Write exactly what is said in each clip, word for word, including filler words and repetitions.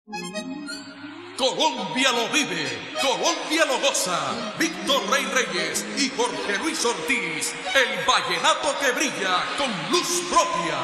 Colombia lo vive, Colombia lo goza. Víctor Rey Reyes y Jorge Luis Ortiz, el vallenato que brilla con luz propia.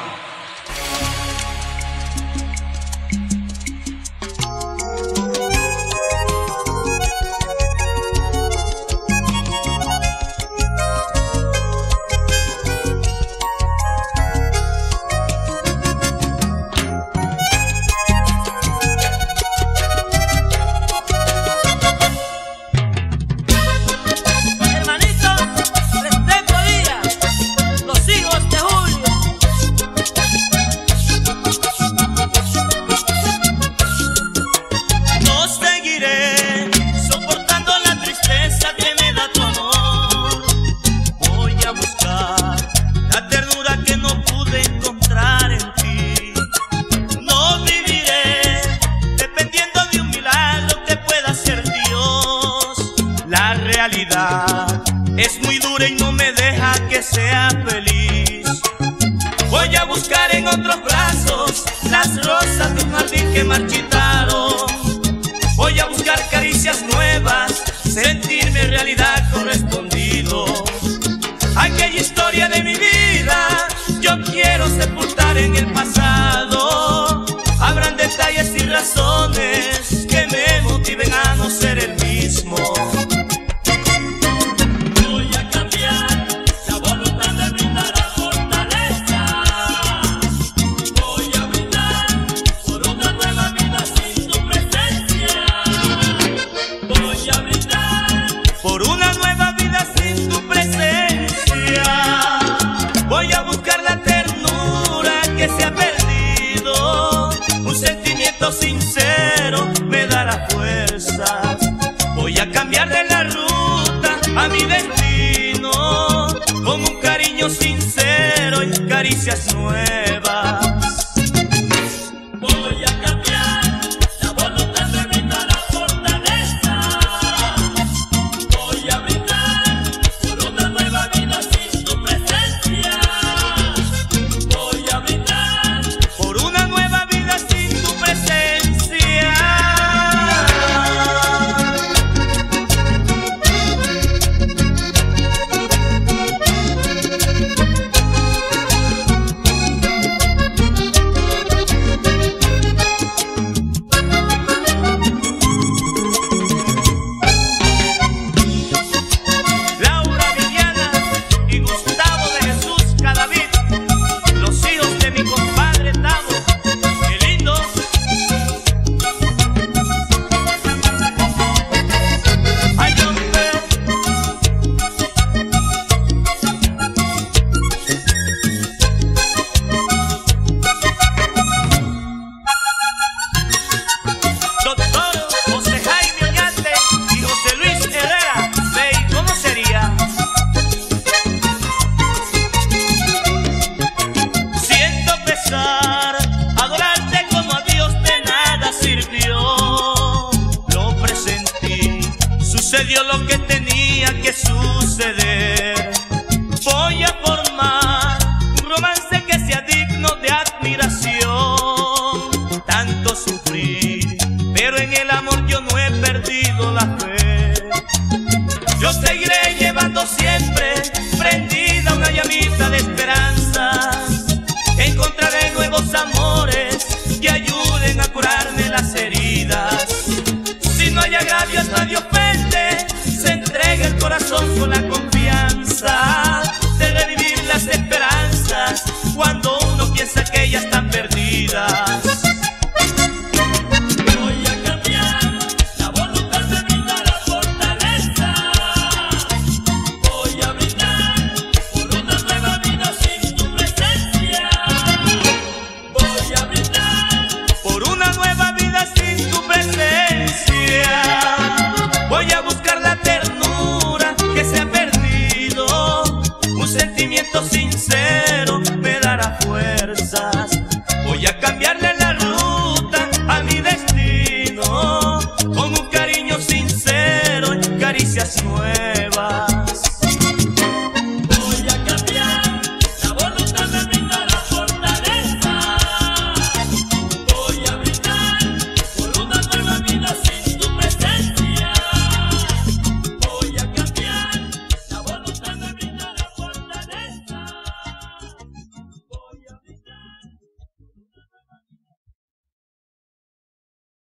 Es muy dura y no me deja que sea feliz. Voy a buscar en otros brazos las rosas de un jardín que marchitaron. Voy a buscar caricias nuevas, sentirme en realidad correspondido. Aquella historia de mi vida yo quiero sepultar en el pasado. Habrán detalles y razones que me motiven a no ser el mismo. Sincero me dará fuerzas. Voy a cambiar de la ruta a mi destino con un cariño sincero y caricias nuevas. Voy a cambiar la voluntad de brindar la fortaleza. Voy a brindar por una nueva vida sin tu presencia. Voy a brindar por una nueva vida sin tu presencia. Sucedió lo que tenía que suceder. Voy a formar un romance que sea digno de admiración. Tanto sufrí, pero en el amor yo no he perdido la fe. Yo sé